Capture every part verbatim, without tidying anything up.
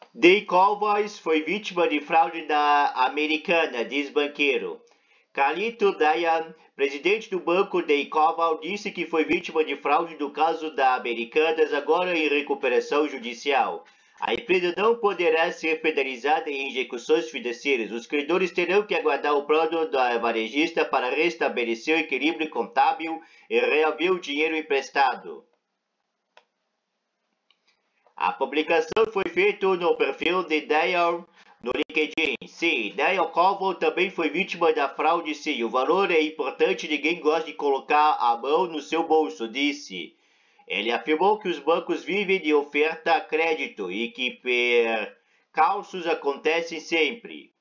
Day Cowboys foi vítima de fraude da Americana, diz banqueiro. Carlito Dayan, presidente do banco Day Cowboys, disse que foi vítima de fraude do caso da Americanas, agora em recuperação judicial. A empresa não poderá ser penalizada em execuções financeiras. Os credores terão que aguardar o plano da varejista para restabelecer o equilíbrio contábil e reaver o dinheiro emprestado. A publicação foi feita no perfil de Dale no LinkedIn. Sim, Dale Colville também foi vítima da fraude. Sim, o valor é importante, ninguém gosta de colocar a mão no seu bolso, disse. Ele afirmou que os bancos vivem de oferta a crédito e que percalços acontecem sempre.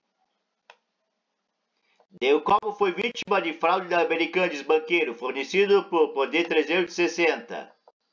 Dale Colville foi vítima de fraude da Americanas banqueiro, fornecido por Poder trezentos e sessenta.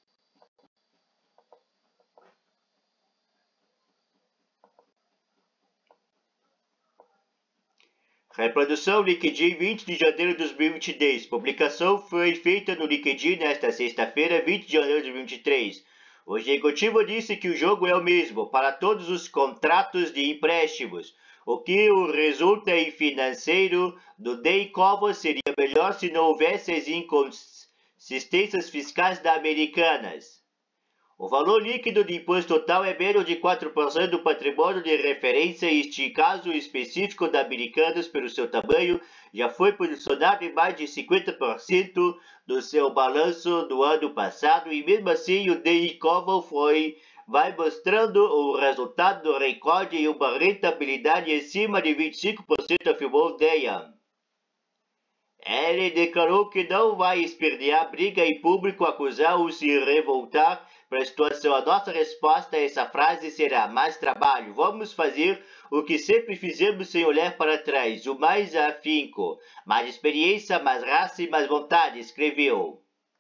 Reprodução LinkedIn vinte de janeiro de dois mil e vinte e três. Publicação foi feita no LinkedIn nesta sexta-feira, vinte de janeiro de dois mil e vinte e três. O executivo disse que o jogo é o mesmo para todos os contratos de empréstimos. O que o resulta em financeiro do Day Cowboys seria melhor se não houvesse as inconsistências fiscais da Americanas. O valor líquido de imposto total é menos de quatro por cento do patrimônio de referência. Este caso específico da Americanas, pelo seu tamanho, já foi posicionado em mais de cinquenta por cento do seu balanço do ano passado e mesmo assim o Day Cowboys foi vai mostrando o resultado do recorde e uma rentabilidade acima de vinte e cinco por cento, afirmou Dayan. Ele declarou que não vai espernear, briga em público, acusar ou se revoltar para a situação. A nossa resposta a essa frase será: mais trabalho. Vamos fazer o que sempre fizemos sem olhar para trás. O mais afinco, mais experiência, mais raça e mais vontade, escreveu.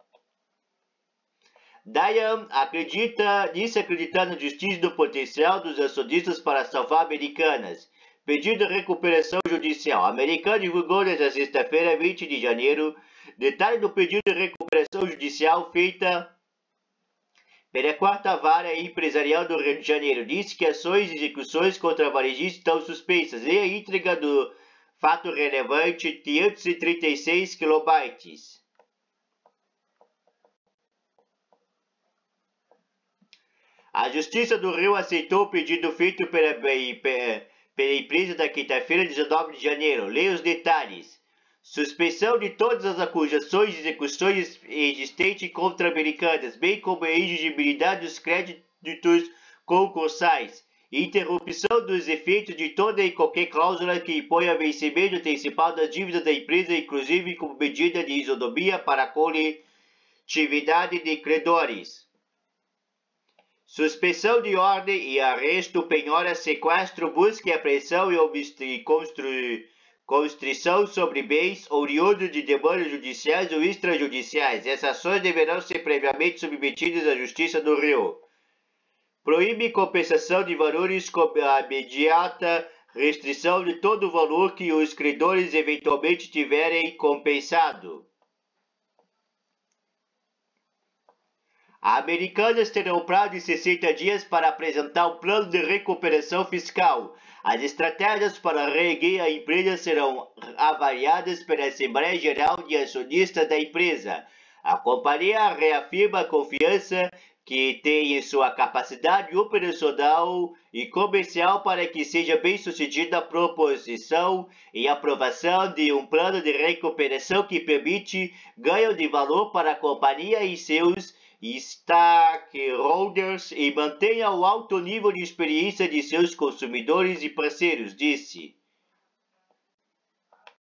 Dayan acredita, disse acreditar na justiça do potencial dos acionistas para salvar Americanas. Pedido de recuperação judicial. A Americana divulgou nesta sexta-feira, vinte de janeiro, detalhe do pedido de recuperação judicial feita pela quarta vara empresarial do Rio de Janeiro. Disse que ações e execuções contra a varejista estão suspensas e a entrega do fato relevante quinhentos e trinta e seis kilobytes. A Justiça do Rio aceitou o pedido feito pela pela empresa da quinta-feira, dezenove de janeiro. Leia os detalhes. Suspensão de todas as acusações e execuções existentes contra Americanas, bem como a exigibilidade dos créditos concursais. Interrupção dos efeitos de toda e qualquer cláusula que imponha vencimento antecipado das dívidas da empresa, inclusive como medida de isonomia para a coletividade de credores. Suspensão de ordem e arresto, penhora, sequestro, busca e apreensão e constrição sobre bens oriundos de demandas judiciais ou extrajudiciais. Essas ações deverão ser previamente submetidas à Justiça do Rio. Proíbe compensação de valores com a imediata restrição de todo o valor que os credores eventualmente tiverem compensado. A Americanas terá um prazo de sessenta dias para apresentar um plano de recuperação fiscal. As estratégias para reerguer a empresa serão avaliadas pela Assembleia Geral de Acionistas da empresa. A companhia reafirma a confiança que tem em sua capacidade operacional e comercial para que seja bem-sucedida a proposição e aprovação de um plano de recuperação que permite ganho de valor para a companhia e seus stakeholders e mantenha o alto nível de experiência de seus consumidores e parceiros, disse.